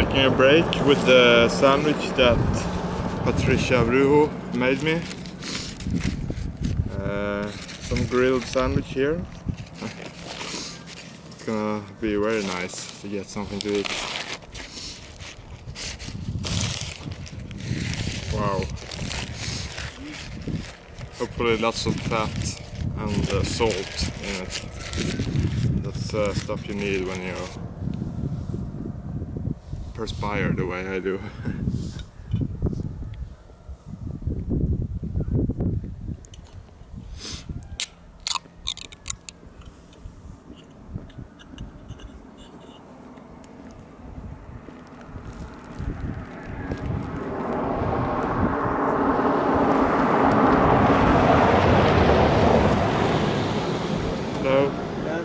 taking a break with the sandwich that Patricia Brujo made me. Some grilled sandwich here. It's gonna be very nice to get something to eat. Wow. Hopefully lots of fat and salt in it. That's stuff you need when you perspire the way I do. Hello. Yes.